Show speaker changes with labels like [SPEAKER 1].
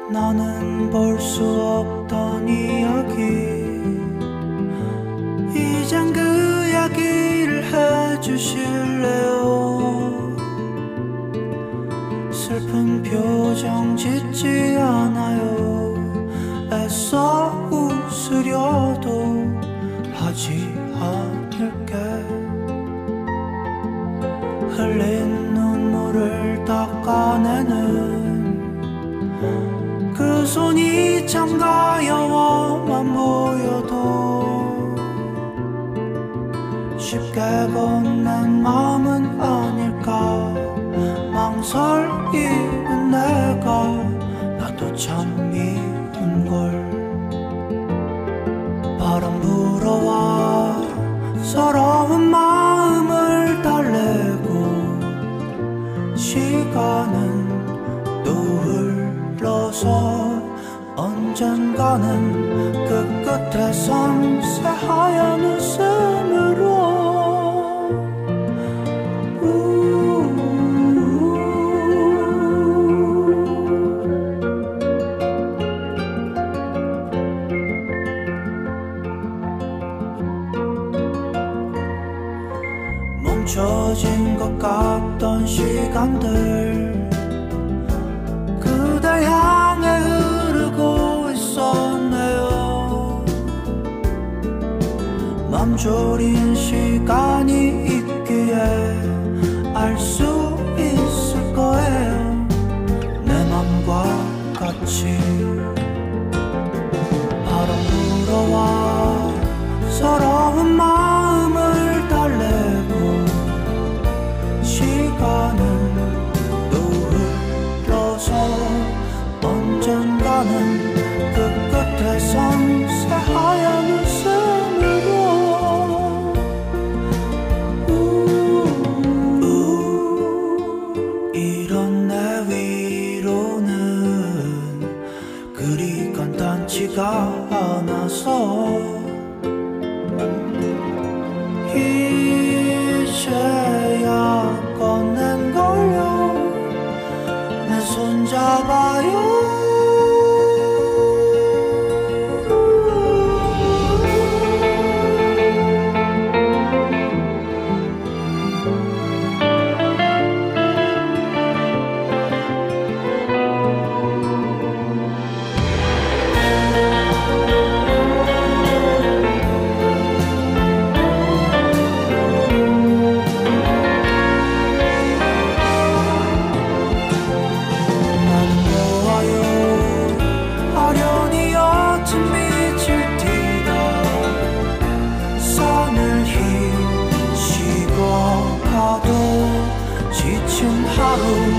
[SPEAKER 1] 나는 볼 수 없던 이야기 이젠 그 이야기를 해주실래요? 슬픈 표정 짓지 않아요. 애써 웃으려도 하지 않을게. 흘린 눈물을 닦아내는 그 손이 참 가여워만 보여도 쉽게 건넨 마음은 아닐까. 망설이는 내가 나도 참 미운걸. 바람 불어와 서러운 마음을 달래고 시간은 또 흘러서 언젠가는 그 끝에선 새하얀 웃음으로 멈춰진 것 같던 시간들 그댈 향해 흐르고 있었네요. 맘 졸인 시간이 있기에 알 수 있을 거예요. 내 맘과 같이 바람 불어와 서러운 마음을 달래고 시간은 또 흘러서 언젠가는 그 끝에선 새하얀 웃음으로 이런 내 위로는 그리 간단치가 않아서 이제야 꺼낸 걸요. 내 손 잡아요. 지친 하루